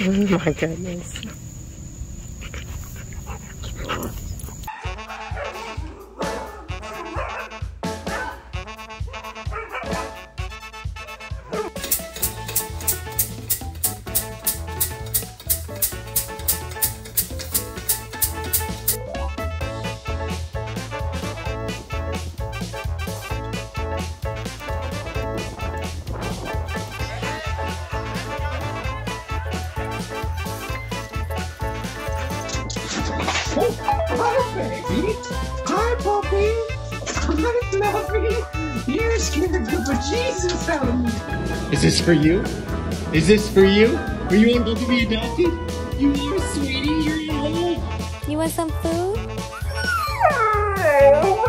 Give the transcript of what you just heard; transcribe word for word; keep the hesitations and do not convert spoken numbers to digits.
Oh my goodness. Oh, hi, baby. Hi, puppy. Hi, Fluffy. You're scared the bejesus out of me. Is this for you? Is this for you? Are you able to be adopted? You are, sweetie. You're at home. You want some food?